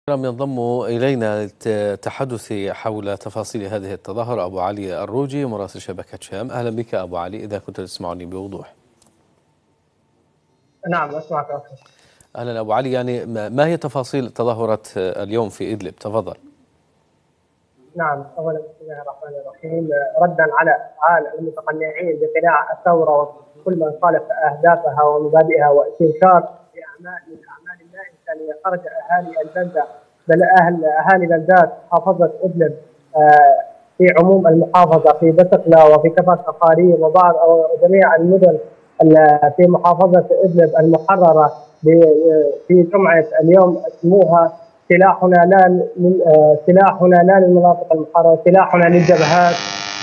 ينضم إلينا للتحدث حول تفاصيل هذه التظاهرة أبو علي الروجي مراسل شبكة شام. أهلا بك أبو علي، إذا كنت تسمعني بوضوح. نعم أسمعك أخي. أهلا أبو علي، يعني ما هي تفاصيل تظاهرة اليوم في إدلب؟ تفضل. نعم، أولا بسم الله الرحمن الرحيم. ردا على أفعال المتقنعين بقلاع الثورة وكل من خالف أهدافها ومبادئها واستنكار من أعمال لا إنسانية، خرج أهالي البلدة بل أهالي بلدات محافظة إدلب في عموم المحافظة في بسقلة وفي كفر ققارير وبعض أو جميع المدن في محافظة إدلب المحررة في جمعة اليوم اسموها سلاحنا لا سلاحنا لا للمناطق المحررة، سلاحنا للجبهات.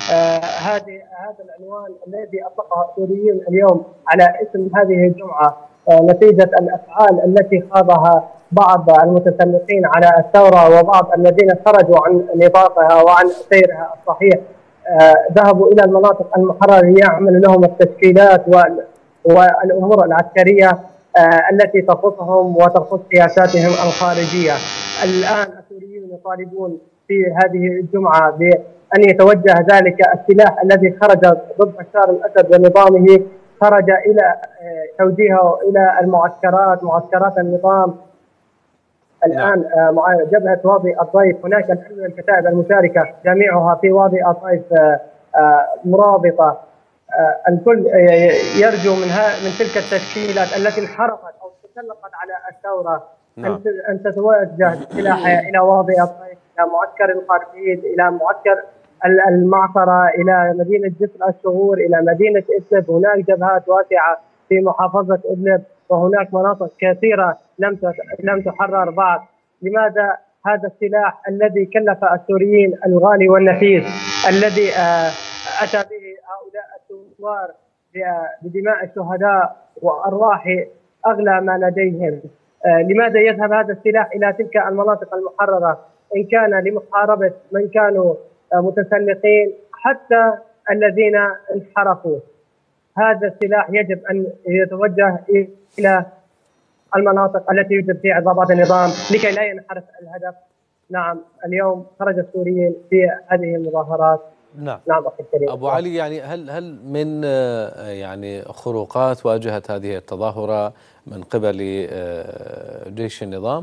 هذا العنوان الذي اطلقه السوريين اليوم على اسم هذه الجمعه نتيجه الافعال التي خاضها بعض المتسلقين على الثوره وبعض الذين خرجوا عن نطاقها وعن سيرها الصحيح. ذهبوا الى المناطق المحرره ليعمل لهم التشكيلات والامور العسكريه التي تخصهم وتخص سياساتهم الخارجيه. الان السوريون يطالبون في هذه الجمعه بان يتوجه ذلك السلاح الذي خرج ضد بشار الاسد ونظامه، خرج الى توجيهه الى معسكرات النظام. الان جبهه وادي الطيف، هناك الان الكتائب المشاركه جميعها في وادي الطيف مرابطه. الكل يرجو من تلك التشكيلات التي انحرفت او تسلقت على الثوره ان تتوجه سلاحها الى وادي الطيف، الى معسكر القرقيد، الى معسكر المعصره، الى مدينه جسر الشغور، الى مدينه ادلب. هناك جبهات واسعه في محافظه ادلب وهناك مناطق كثيره لم تحرر بعد. لماذا هذا السلاح الذي كلف السوريين الغالي والنفيس الذي اتى به هؤلاء الثوار بدماء الشهداء وارواح اغلى ما لديهم، لماذا يذهب هذا السلاح الى تلك المناطق المحرره ان كان لمحاربه من كانوا متسلقين حتى الذين انحرفوا؟ هذا السلاح يجب ان يتوجه الى المناطق التي يوجد فيها عصابات النظام لكي لا ينحرف الهدف. نعم، اليوم خرج السوريين في هذه المظاهرات. نعم أخي الكريم. أبو علي، يعني هل من يعني خروقات واجهت هذه التظاهرة من قبل جيش النظام؟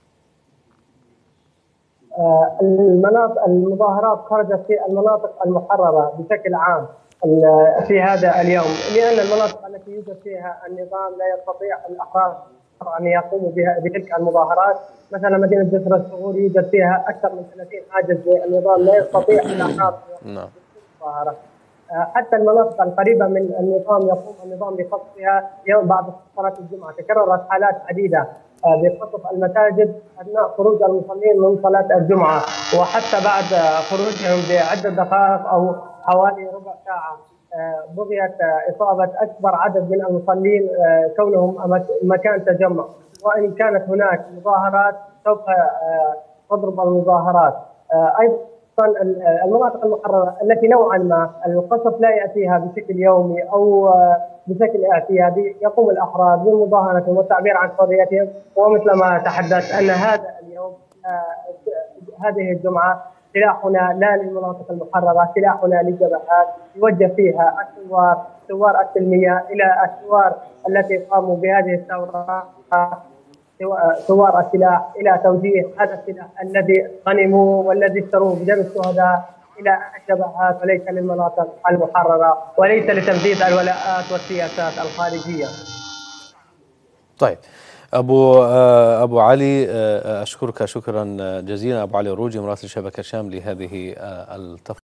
المظاهرات خرجت في المناطق المحررة بشكل عام في هذا اليوم، لأن المناطق التي يوجد فيها النظام لا يستطيع الأحرار أن يقوموا بتلك المظاهرات. مثلا مدينة جسر الشغور يوجد فيها أكثر من 30 حاجز للنظام، لا يستطيع الأحرار المظاهرة. حتى المناطق القريبة من النظام يقوم النظام بقصفها يوم بعد صلاة الجمعة. تكررت حالات عديدة بقصف المساجد أثناء خروج المصلين من صلاة الجمعة، وحتى بعد خروجهم بعدة دقائق أو حوالي ربع ساعة بغيت إصابة أكبر عدد من المصلين كونهم مكان تجمع، وإن كانت هناك مظاهرات سوف تضرب المظاهرات. أيضا المناطق المحررة التي نوعا ما القصف لا يأتيها بشكل يومي أو بشكل اعتيادي، يقوم الأحرار بالمظاهرة والتعبير عن حريتهم. ومثل ما تحدثت أن هذا اليوم هذه الجمعة سلاحنا لا للمناطق المحررة، سلاحنا للجبهات، يوجه فيها ثوار السلمية إلى الثوار التي قاموا بهذه الثورة، ثوار السلاح، إلى توجيه هذا السلاح الذي غنموا والذي اشتروه بدم الشهداء إلى الجبهات وليس للمناطق المحررة وليس لتنفيذ الولاءات والسياسات الخارجية. طيب أبو علي، أشكرك شكرا جزيلا أبو علي الروجي مراسل شبكة شام لهذه التفاصيل.